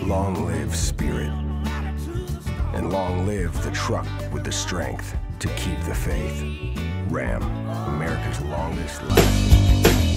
Long live Spirit, and long live the truck with the strength to keep the faith. Ram, America's longest lasting.